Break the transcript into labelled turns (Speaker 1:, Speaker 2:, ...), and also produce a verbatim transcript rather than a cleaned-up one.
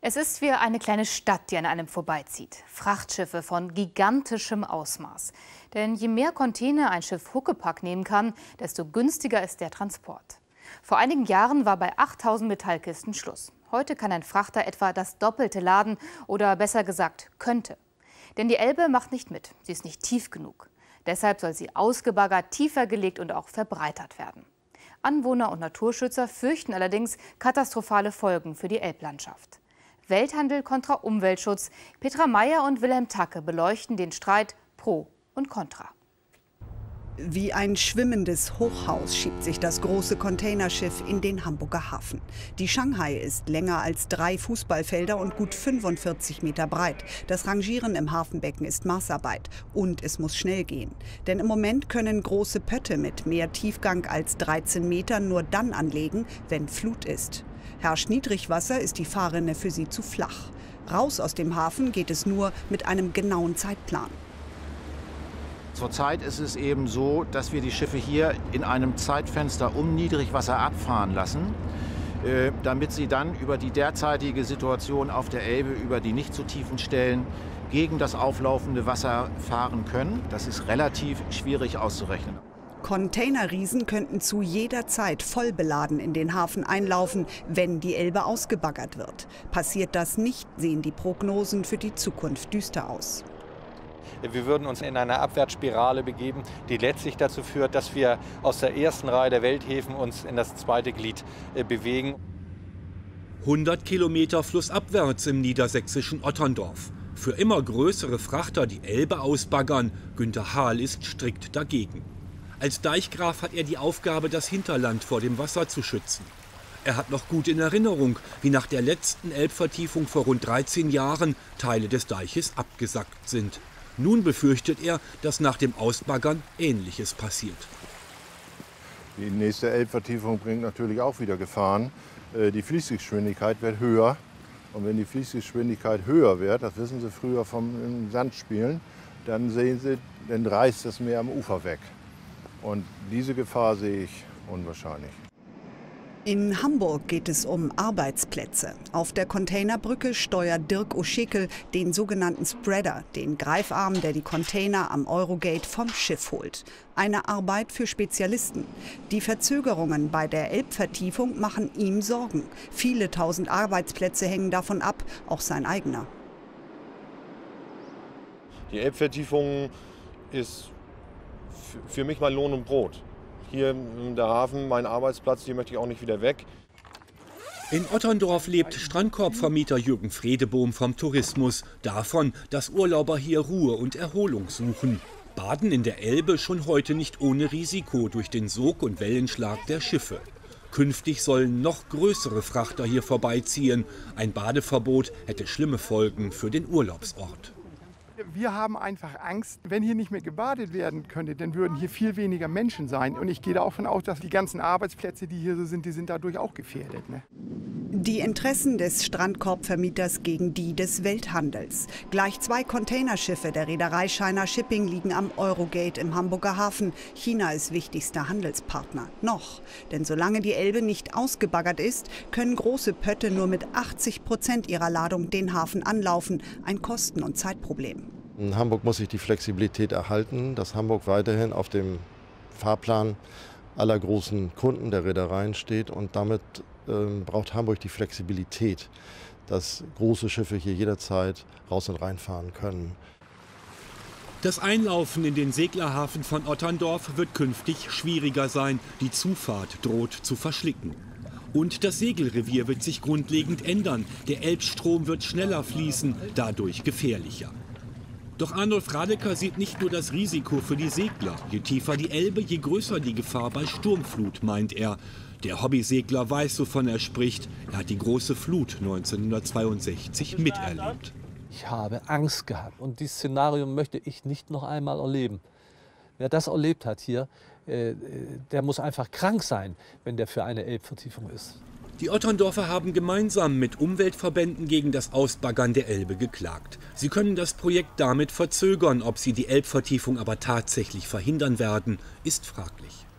Speaker 1: Es ist wie eine kleine Stadt, die an einem vorbeizieht. Frachtschiffe von gigantischem Ausmaß. Denn je mehr Container ein Schiff Huckepack nehmen kann, desto günstiger ist der Transport. Vor einigen Jahren war bei achttausend Metallkisten Schluss. Heute kann ein Frachter etwa das Doppelte laden oder besser gesagt könnte. Denn die Elbe macht nicht mit, sie ist nicht tief genug. Deshalb soll sie ausgebaggert, tiefer gelegt und auch verbreitert werden. Anwohner und Naturschützer fürchten allerdings katastrophale Folgen für die Elblandschaft. Welthandel kontra Umweltschutz. Petra Meyer und Wilhelm Tacke beleuchten den Streit pro und contra.
Speaker 2: Wie ein schwimmendes Hochhaus schiebt sich das große Containerschiff in den Hamburger Hafen. Die Shanghai ist länger als drei Fußballfelder und gut fünfundvierzig Meter breit. Das Rangieren im Hafenbecken ist Maßarbeit und es muss schnell gehen. Denn im Moment können große Pötte mit mehr Tiefgang als dreizehn Metern nur dann anlegen, wenn Flut ist. Herrscht Niedrigwasser, ist die Fahrrinne für sie zu flach. Raus aus dem Hafen geht es nur mit einem genauen Zeitplan.
Speaker 3: Zurzeit ist es eben so, dass wir die Schiffe hier in einem Zeitfenster um Niedrigwasser abfahren lassen, äh, damit sie dann über die derzeitige Situation auf der Elbe, über die nicht so tiefen Stellen, gegen das auflaufende Wasser fahren können. Das ist relativ schwierig auszurechnen.
Speaker 2: Containerriesen könnten zu jeder Zeit voll beladen in den Hafen einlaufen, wenn die Elbe ausgebaggert wird. Passiert das nicht, sehen die Prognosen für die Zukunft düster aus.
Speaker 4: Wir würden uns in eine Abwärtsspirale begeben, die letztlich dazu führt, dass wir aus der ersten Reihe der Welthäfen uns in das zweite Glied bewegen.
Speaker 5: hundert Kilometer flussabwärts im niedersächsischen Otterndorf. Für immer größere Frachter die Elbe ausbaggern. Günter Hahl ist strikt dagegen. Als Deichgraf hat er die Aufgabe, das Hinterland vor dem Wasser zu schützen. Er hat noch gut in Erinnerung, wie nach der letzten Elbvertiefung vor rund dreizehn Jahren Teile des Deiches abgesackt sind. Nun befürchtet er, dass nach dem Ausbaggern Ähnliches passiert.
Speaker 6: Die nächste Elbvertiefung bringt natürlich auch wieder Gefahren. Die Fließgeschwindigkeit wird höher. Und wenn die Fließgeschwindigkeit höher wird, das wissen Sie früher vom Sandspielen, dann sehen Sie, dann reißt das Meer am Ufer weg. Und diese Gefahr sehe ich unwahrscheinlich.
Speaker 2: In Hamburg geht es um Arbeitsplätze. Auf der Containerbrücke steuert Dirk Oschickel den sogenannten Spreader, den Greifarm, der die Container am Eurogate vom Schiff holt. Eine Arbeit für Spezialisten. Die Verzögerungen bei der Elbvertiefung machen ihm Sorgen. Viele tausend Arbeitsplätze hängen davon ab, auch sein eigener.
Speaker 7: Die Elbvertiefung ist für mich mein Lohn und Brot. Hier in der Hafen, mein Arbeitsplatz, den möchte ich auch nicht wieder weg.
Speaker 5: In Otterndorf lebt Strandkorbvermieter Jürgen Fredebohm vom Tourismus. Davon, dass Urlauber hier Ruhe und Erholung suchen. Baden in der Elbe schon heute nicht ohne Risiko durch den Sog und Wellenschlag der Schiffe. Künftig sollen noch größere Frachter hier vorbeiziehen. Ein Badeverbot hätte schlimme Folgen für den Urlaubsort.
Speaker 8: Wir haben einfach Angst, wenn hier nicht mehr gebadet werden könnte, dann würden hier viel weniger Menschen sein. Und ich gehe davon aus, dass die ganzen Arbeitsplätze, die hier so sind, die sind dadurch auch gefährdet. Ne?
Speaker 2: Die Interessen des Strandkorbvermieters gegen die des Welthandels. Gleich zwei Containerschiffe der Reederei China Shipping liegen am Eurogate im Hamburger Hafen. China ist wichtigster Handelspartner. Noch. Denn solange die Elbe nicht ausgebaggert ist, können große Pötte nur mit achtzig Prozent ihrer Ladung den Hafen anlaufen. Ein Kosten- und Zeitproblem.
Speaker 9: In Hamburg muss sich die Flexibilität erhalten, dass Hamburg weiterhin auf dem Fahrplan aller großen Kunden der Reedereien steht. Und damit ähm, braucht Hamburg die Flexibilität, dass große Schiffe hier jederzeit raus und reinfahren können.
Speaker 5: Das Einlaufen in den Seglerhafen von Otterndorf wird künftig schwieriger sein. Die Zufahrt droht zu verschlicken. Und das Segelrevier wird sich grundlegend ändern. Der Elbstrom wird schneller fließen, dadurch gefährlicher. Doch Arnulf Radecker sieht nicht nur das Risiko für die Segler. Je tiefer die Elbe, je größer die Gefahr bei Sturmflut, meint er. Der Hobbysegler weiß, wovon er spricht. Er hat die große Flut neunzehnhundertzweiundsechzig miterlebt.
Speaker 10: Ich habe Angst gehabt und dieses Szenario möchte ich nicht noch einmal erleben. Wer das erlebt hat hier, äh, der muss einfach krank sein, wenn der für eine Elbvertiefung ist.
Speaker 5: Die Otterndorfer haben gemeinsam mit Umweltverbänden gegen das Ausbaggern der Elbe geklagt. Sie können das Projekt damit verzögern. Ob sie die Elbvertiefung aber tatsächlich verhindern werden, ist fraglich.